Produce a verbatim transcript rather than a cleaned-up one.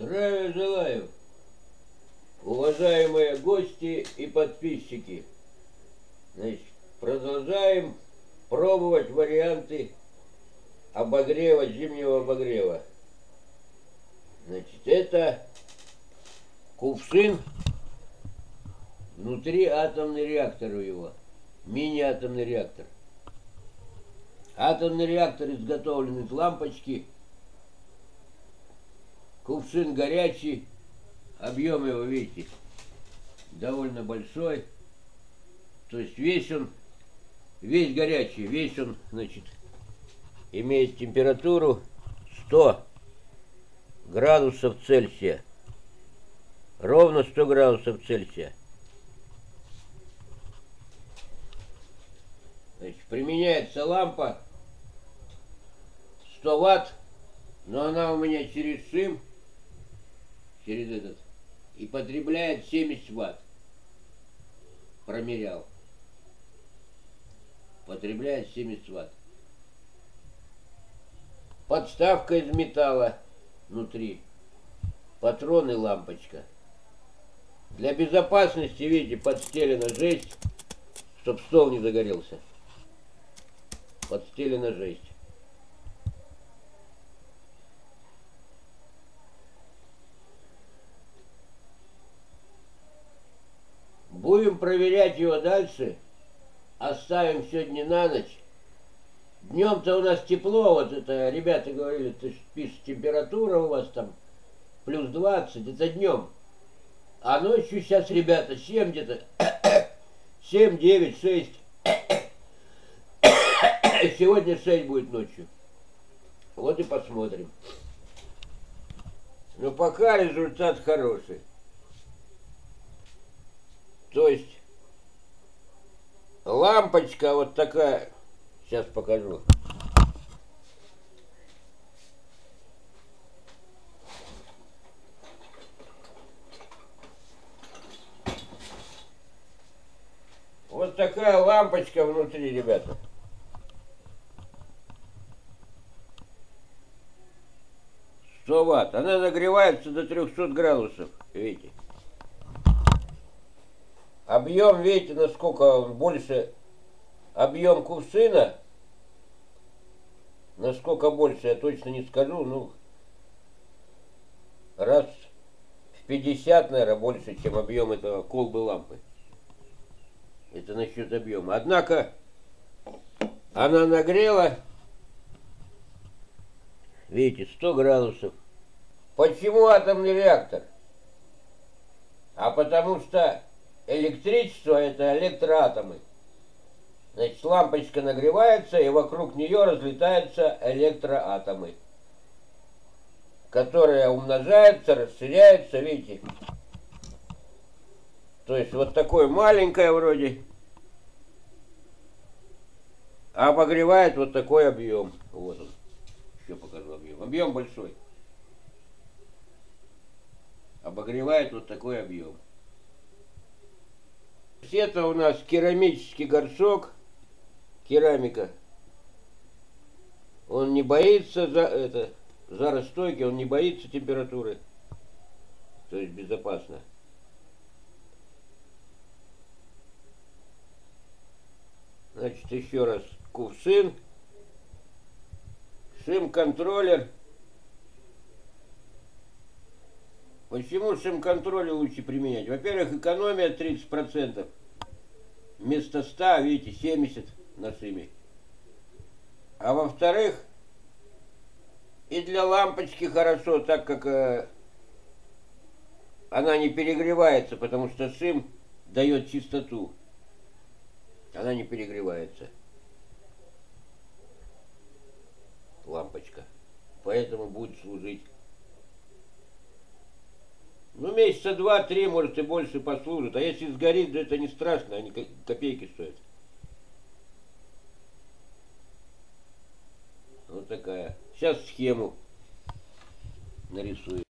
Здравия желаю, уважаемые гости и подписчики. Значит, продолжаем пробовать варианты обогрева, зимнего обогрева. Значит, это кувшин, внутри атомный реактор у его, мини-атомный реактор. Атомный реактор изготовлен из лампочки. Кувшин горячий, объем его, видите, довольно большой. То есть весь он, весь горячий, весь он, значит, имеет температуру сто градусов Цельсия. Ровно сто градусов Цельсия. Значит, применяется лампа сто ватт, но она у меня через шим, через этот, и потребляет семьдесят ватт. Промерял. Потребляет семьдесят ватт. Подставка из металла внутри. Патроны, лампочка. Для безопасности, видите, подстелена жесть, чтоб стол не загорелся. Подстелена жесть. Будем проверять его дальше. Оставим сегодня на ночь. Днем-то у нас тепло. Вот это ребята говорили, ты пишешь, температура у вас там плюс двадцать. Это днем. А ночью сейчас, ребята, семь где-то. семь, девять, шесть. Сегодня шесть будет ночью. Вот и посмотрим. Но пока результат хороший. То есть лампочка вот такая, сейчас покажу. Вот такая лампочка внутри, ребята. сто ватт. Она нагревается до трёхсот градусов, видите. Объем, видите, насколько он больше, объем кувшина, насколько больше, я точно не скажу, ну, раз в пятьдесят, наверное, больше, чем объем этого колбы лампы. Это насчет объема. Однако, она нагрела, видите, сто градусов. Почему атомный реактор? А потому что электричество — это электроатомы. Значит, лампочка нагревается, и вокруг нее разлетаются электроатомы, которые умножаются, расширяются, видите. То есть вот такое маленькое вроде, а обогревает вот такой объем. Вот он. Еще покажу объем. Объем большой. Обогревает вот такой объем. Это у нас керамический горшок, керамика. Он не боится за это жаростойкий, он не боится температуры, то есть безопасно. Значит, еще раз, кувшин, шим-контроллер. Почему шим-контроллер лучше применять? Во-первых, экономия тридцать процентов. Вместо ста, видите, семьдесят на шиме. А во-вторых, и для лампочки хорошо, так как э, она не перегревается, потому что шим дает чистоту. Она не перегревается. Лампочка. Поэтому будет служить. Ну, месяца два-три, может, и больше послужит. А если сгорит, то это не страшно, они копейки стоят. Вот такая. Сейчас схему нарисую.